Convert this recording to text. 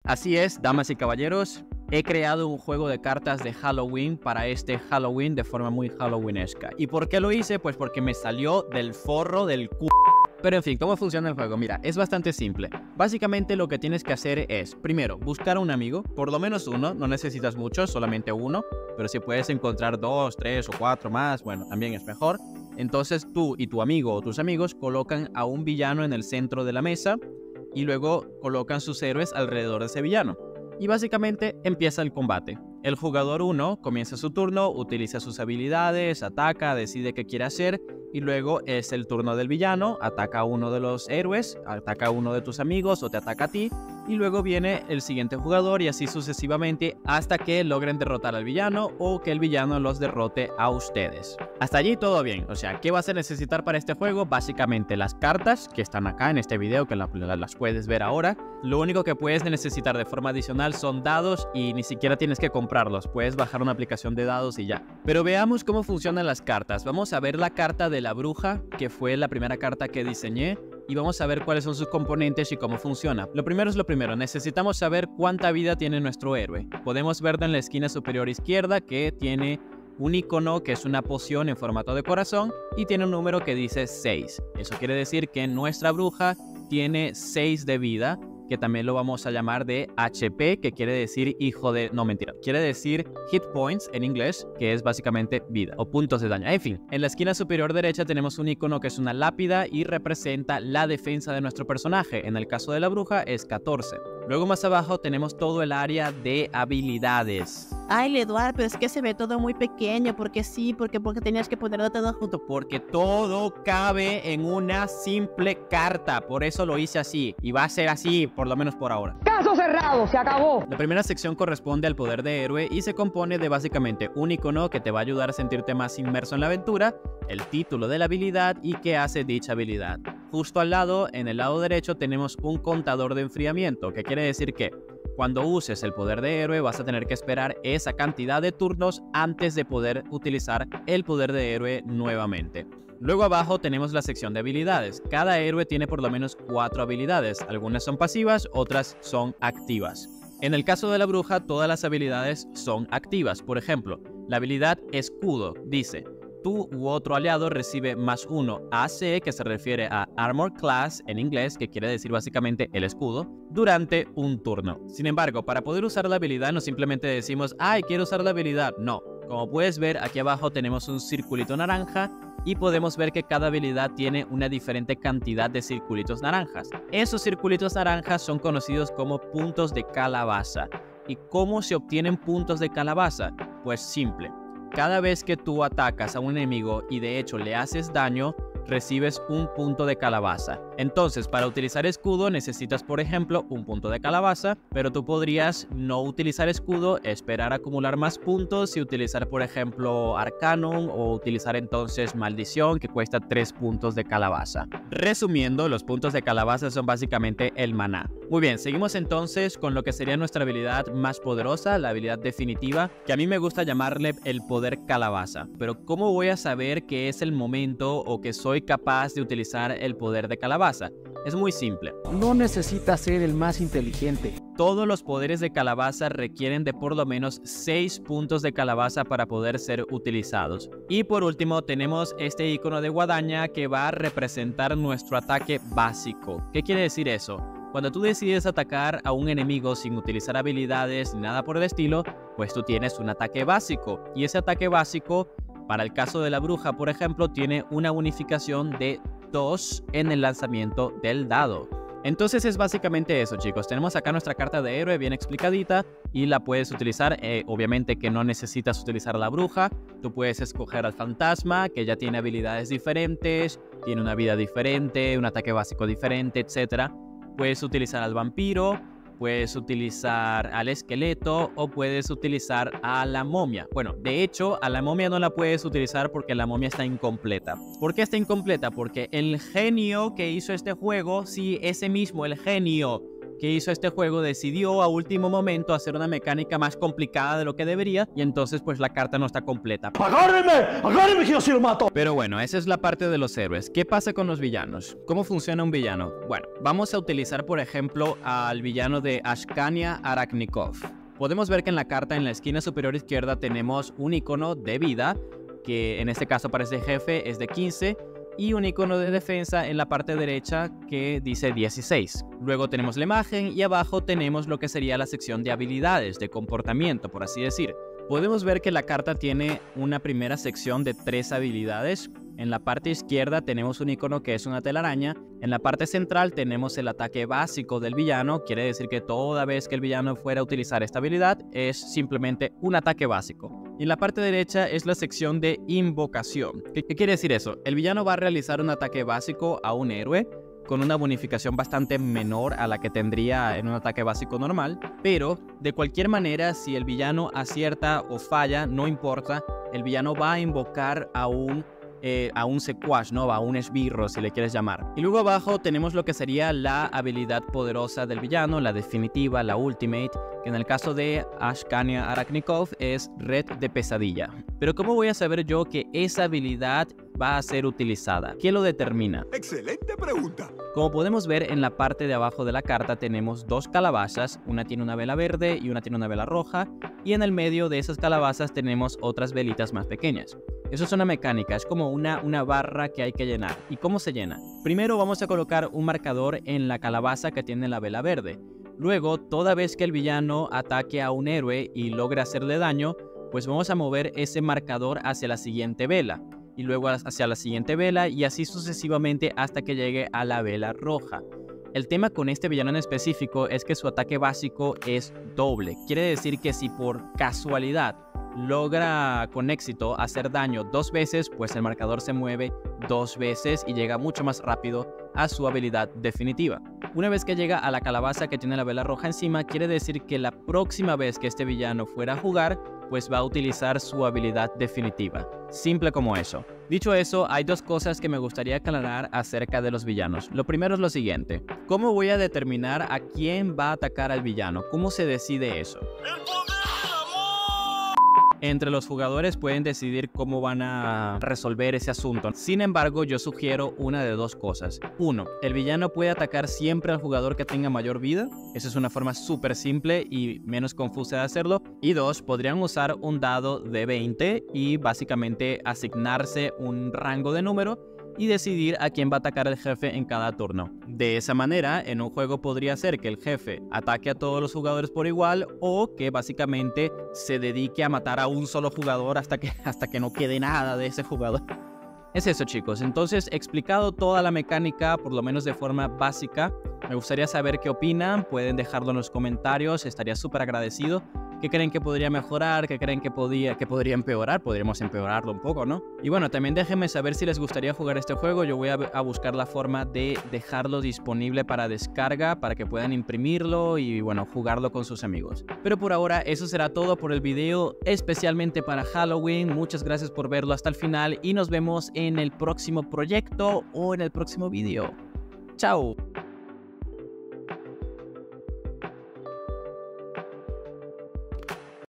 Así es, damas y caballeros, he creado un juego de cartas de Halloween para este Halloween de forma muy halloweenesca. ¿Y por qué lo hice? Pues porque me salió del forro del c***. Pero en fin, ¿cómo funciona el juego? Mira, es bastante simple. Básicamente lo que tienes que hacer es, primero, buscar a un amigo, por lo menos uno, no necesitas muchos, solamente uno, pero si puedes encontrar 2, 3 o 4 más, bueno, también es mejor. Entonces tú y tu amigo o tus amigos colocan a un villano en el centro de la mesa y luego colocan sus héroes alrededor de ese villano. Y básicamente empieza el combate. El jugador 1 comienza su turno, utiliza sus habilidades, ataca, decide qué quiere hacer y luego es el turno del villano, ataca a uno de los héroes, ataca a uno de tus amigos o te ataca a ti y luego viene el siguiente jugador y así sucesivamente hasta que logren derrotar al villano o que el villano los derrote a ustedes. Hasta allí todo bien, o sea, ¿qué vas a necesitar para este juego? Básicamente las cartas que están acá en este video, que las puedes ver ahora. Lo único que puedes necesitar de forma adicional son dados y ni siquiera tienes que comprarlos, puedes bajar una aplicación de dados y ya. Pero veamos cómo funcionan las cartas. Vamos a ver la carta de la bruja, que fue la primera carta que diseñé, y vamos a ver cuáles son sus componentes y cómo funciona. Lo primero es lo primero, necesitamos saber cuánta vida tiene nuestro héroe. Podemos verlo en la esquina superior izquierda que tiene un icono que es una poción en formato de corazón y tiene un número que dice 6. Eso quiere decir que nuestra bruja tiene 6 de vida, que también lo vamos a llamar de HP, que quiere decir hijo de... No, mentira. Quiere decir hit points en inglés, que es básicamente vida o puntos de daño. En fin, en la esquina superior derecha tenemos un icono que es una lápida y representa la defensa de nuestro personaje. En el caso de la bruja es 14. Luego más abajo tenemos todo el área de habilidades. Ay, Eduardo, pero es que se ve todo muy pequeño. ¿Por qué sí? Porque tenías que ponerlo todo junto. Porque todo cabe en una simple carta. Por eso lo hice así. Y va a ser así, por lo menos por ahora. ¡Caso cerrado! ¡Se acabó! La primera sección corresponde al poder de héroe y se compone de básicamente un icono que te va a ayudar a sentirte más inmerso en la aventura, el título de la habilidad y qué hace dicha habilidad. Justo al lado, en el lado derecho, tenemos un contador de enfriamiento, que quiere decir que cuando uses el poder de héroe vas a tener que esperar esa cantidad de turnos antes de poder utilizar el poder de héroe nuevamente. Luego abajo tenemos la sección de habilidades. Cada héroe tiene por lo menos 4 habilidades. Algunas son pasivas, otras son activas. En el caso de la bruja, todas las habilidades son activas. Por ejemplo, la habilidad escudo dice: tú u otro aliado recibe +1 AC, que se refiere a Armor Class en inglés, que quiere decir básicamente el escudo, durante un turno. Sin embargo, para poder usar la habilidad no simplemente decimos, ¡ay, quiero usar la habilidad! No. Como puedes ver, aquí abajo tenemos un circulito naranja y podemos ver que cada habilidad tiene una diferente cantidad de circulitos naranjas. Esos circulitos naranjas son conocidos como puntos de calabaza. ¿Y cómo se obtienen puntos de calabaza? Pues simple. Cada vez que tú atacas a un enemigo y de hecho le haces daño, recibes un punto de calabaza. Entonces, para utilizar escudo necesitas, por ejemplo, un punto de calabaza, pero tú podrías no utilizar escudo, esperar a acumular más puntos y utilizar, por ejemplo, Arcanum o utilizar entonces Maldición, que cuesta 3 puntos de calabaza. Resumiendo, los puntos de calabaza son básicamente el maná. Muy bien, seguimos entonces con lo que sería nuestra habilidad más poderosa, la habilidad definitiva, que a mí me gusta llamarle el poder calabaza. Pero ¿cómo voy a saber que es el momento o que soy capaz de utilizar el poder de calabaza? Es muy simple. No necesitas ser el más inteligente. Todos los poderes de calabaza requieren de por lo menos 6 puntos de calabaza para poder ser utilizados. Y por último tenemos este icono de guadaña que va a representar nuestro ataque básico. ¿Qué quiere decir eso? Cuando tú decides atacar a un enemigo sin utilizar habilidades ni nada por el estilo, pues tú tienes un ataque básico. Y ese ataque básico, para el caso de la bruja, por ejemplo, tiene una unificación de 2 en el lanzamiento del dado. Entonces es básicamente eso, chicos. Tenemos acá nuestra carta de héroe bien explicadita y la puedes utilizar. Obviamente que no necesitas utilizar a la bruja. Tú puedes escoger al fantasma, que ya tiene habilidades diferentes, tiene una vida diferente, un ataque básico diferente, etc. Puedes utilizar al vampiro, puedes utilizar al esqueleto o puedes utilizar a la momia. Bueno, de hecho, a la momia no la puedes utilizar porque la momia está incompleta. ¿Por qué está incompleta? Porque el genio que hizo este juego, sí, ese mismo, el genio, ¿qué hizo este juego? Decidió a último momento hacer una mecánica más complicada de lo que debería y entonces pues la carta no está completa. ¡Agárreme! ¡Agárreme que yo sí lo mato! Pero bueno, esa es la parte de los héroes. ¿Qué pasa con los villanos? ¿Cómo funciona un villano? Bueno, vamos a utilizar por ejemplo al villano de Ashkania Arachnikov. Podemos ver que en la carta en la esquina superior izquierda tenemos un icono de vida, que en este caso parece jefe, es de 15, y un icono de defensa en la parte derecha que dice 16. Luego tenemos la imagen y abajo tenemos lo que sería la sección de habilidades, de comportamiento, por así decir. Podemos ver que la carta tiene una primera sección de 3 habilidades. En la parte izquierda tenemos un icono que es una telaraña. En la parte central tenemos el ataque básico del villano. Quiere decir que toda vez que el villano fuera a utilizar esta habilidad es simplemente un ataque básico. Y en la parte derecha es la sección de invocación. ¿Qué quiere decir eso? El villano va a realizar un ataque básico a un héroe con una bonificación bastante menor a la que tendría en un ataque básico normal, pero de cualquier manera, si el villano acierta o falla, no importa, el villano va a invocar a un secuaz, ¿no? A un esbirro, si le quieres llamar. Y luego abajo tenemos lo que sería la habilidad poderosa del villano, la definitiva, la ultimate, que en el caso de Ashkania Arachnikov es Red de Pesadilla. Pero ¿cómo voy a saber yo que esa habilidad va a ser utilizada? ¿Quién lo determina? Excelente pregunta. Como podemos ver en la parte de abajo de la carta tenemos 2 calabazas, una tiene una vela verde y una tiene una vela roja, y en el medio de esas calabazas tenemos otras velitas más pequeñas. Eso es una mecánica, es como una barra que hay que llenar. ¿Y cómo se llena? Primero vamos a colocar un marcador en la calabaza que tiene la vela verde. Luego, toda vez que el villano ataque a un héroe y logre hacerle daño, pues vamos a mover ese marcador hacia la siguiente vela. Y luego hacia la siguiente vela y así sucesivamente hasta que llegue a la vela roja. El tema con este villano en específico es que su ataque básico es doble. Quiere decir que si por casualidad logra con éxito hacer daño 2 veces, pues el marcador se mueve 2 veces y llega mucho más rápido a su habilidad definitiva. Una vez que llega a la calabaza que tiene la vela roja encima, quiere decir que la próxima vez que este villano fuera a jugar, pues va a utilizar su habilidad definitiva. Simple como eso. Dicho eso, hay 2 cosas que me gustaría aclarar acerca de los villanos. Lo primero es lo siguiente: ¿cómo voy a determinar a quién va a atacar al villano? ¿Cómo se decide eso? Entre los jugadores pueden decidir cómo van a resolver ese asunto. Sin embargo, yo sugiero una de 2 cosas. 1. El villano puede atacar siempre al jugador que tenga mayor vida. Esa es una forma súper simple y menos confusa de hacerlo. Y 2. Podrían usar un dado de 20 y básicamente asignarse un rango de número y decidir a quién va a atacar el jefe en cada turno. De esa manera, en un juego podría ser que el jefe ataque a todos los jugadores por igual o que básicamente se dedique a matar a un solo jugador hasta que no quede nada de ese jugador. Es eso, chicos. Entonces, explicado toda la mecánica, por lo menos de forma básica, me gustaría saber qué opinan. Pueden dejarlo en los comentarios, estaría súper agradecido. ¿Qué creen que podría mejorar? ¿Qué creen que podría empeorar? Podríamos empeorarlo un poco, ¿no? Y bueno, también déjenme saber si les gustaría jugar este juego. Yo voy a buscar la forma de dejarlo disponible para descarga, para que puedan imprimirlo y, bueno, jugarlo con sus amigos. Pero por ahora, eso será todo por el video, especialmente para Halloween. Muchas gracias por verlo hasta el final y nos vemos en el próximo proyecto o en el próximo video. ¡Chao!